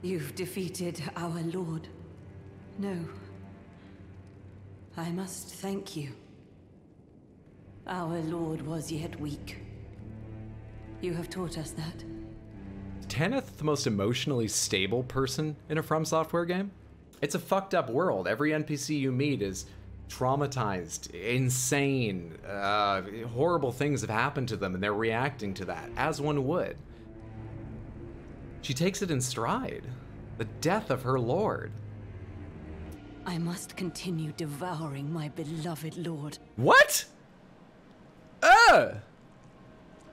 You've defeated our lord. No. I must thank you. Our lord was yet weak. You have taught us that. Tanith the most emotionally stable person in a From Software game? It's a fucked up world. Every NPC you meet is traumatized, insane, horrible things have happened to them and they're reacting to that, as one would. She takes it in stride. The death of her lord. I must continue devouring my beloved lord. What?